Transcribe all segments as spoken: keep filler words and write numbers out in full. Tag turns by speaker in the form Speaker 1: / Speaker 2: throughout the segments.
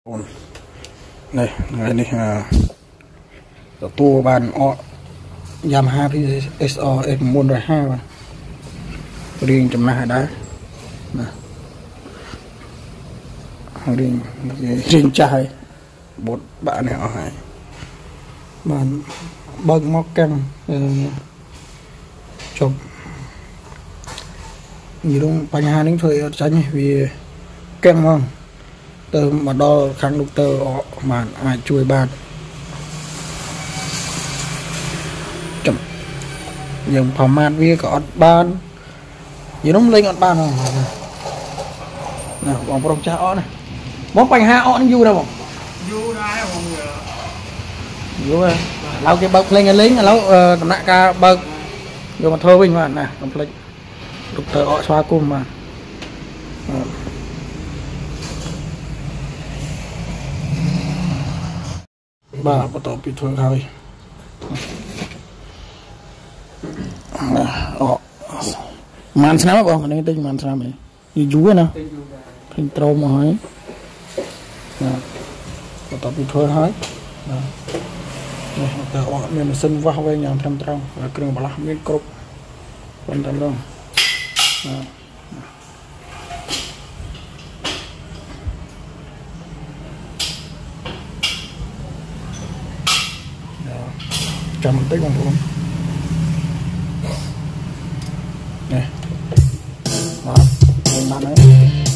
Speaker 1: Ổn. Đây, cái này là tua bàn o Yamaha ét o em muốn rồi ha mà riêng chấm na đá nè riêng riêng trai bốn bạn này hỏi bàn băng móc căng chụp gì đúng bánh hà đến thời tránh vì căng không từ mà đo kháng đục tờ mà ai chui bàn chậm dừng phòng man vi có ban gì đúng lên ọt ban không nè bọn pro cha ọ này món bánh hà ọ nó vui đâu
Speaker 2: vui đây không
Speaker 1: vui lâu cái bậc lên cái lính lâu tầm nãy ca bậc rồi mà thơ bình mà nè cầm lên đục tờ ọ xoa cung mà bà bắt đầu bị thương thôi ọ màn xem á bọn này tinh màn xem này như chú nè thành trâu mà hỏi bắt đầu bị thương hết này tờ ọ mình xin vào về nhà thăm trâu và kêu bảo là miếng cột quan tâm luôn chậm tích bằng bốn này đó lên bàn đấy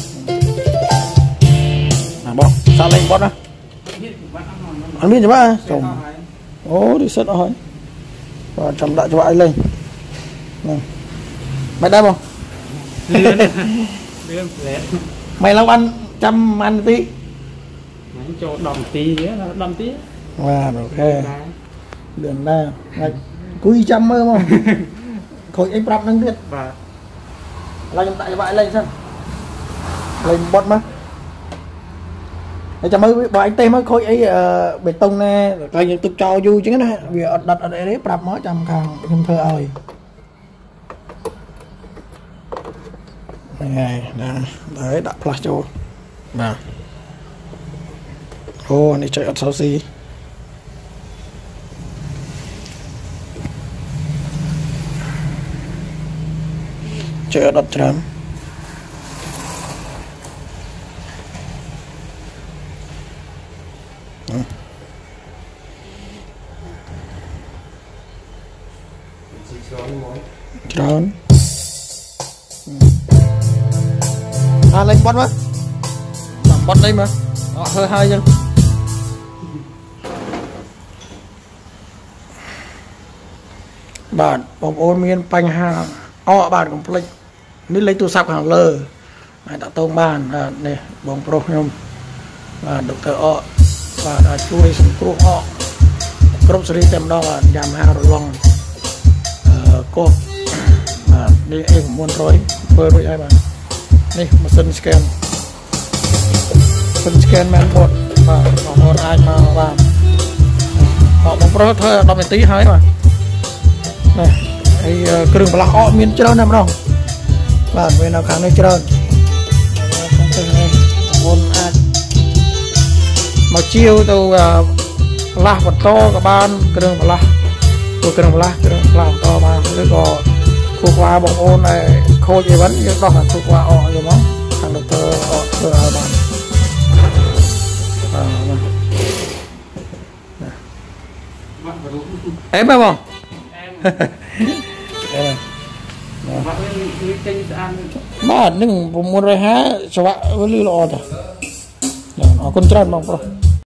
Speaker 1: à bông sao lên bót á ăn biết chứ ba chồng ố đi sất rồi và chậm lại cho anh lên này mày đây không mày lâu ăn chăm ăn tí
Speaker 2: cho đòn tí đòn tí
Speaker 1: wow ok đường ra cúi trăm mơ không khối em rap nâng biết và lên tại vậy lên xem lên bọt mà để cho mới bỏ anh tem mới khối ấy uh, bê tông nè coi như tôi cho vui chứ nè vì đặt ở đây đấy rap mới trăm càng thêm thơ ơi này đấy đặt flash cho và ô này chạy ở sáu xi chơi đặt trám trán à lên bot mà làm bot đây mà đó, hơi hơi chứ bạn bóng ôn miên bánh hà họ bạn cũng lấy nếu lấy tu sắp hàng lơ đã tông bàn này bóng pro nhôm và được thợ họ và đã chui xuống cua họ group seri tem đó là giảm hà rồi lòng cô mà đi em muốn rồi bơi với ai bạn đi mà sân scan sân scan men bột và họ ai mà vào họ bóng pro thôi đọc tí hơi mà này cái đường bạc họ miền trơn nằm đâu và bên nào kháng nơi trơn môn màu chiêu từ la vật to các bạn cái đường bạc tôi cái đường bạc cái đường bạc to mà cái có khu qua bóng ôn này khô gì vẫn nhưng đó là khu qua họ rồi đó thằng được tơ họ tơ ở bàn em phải không mà nâng muốn rồi há cho bạn với lưu lọ rồi con trai mong rồi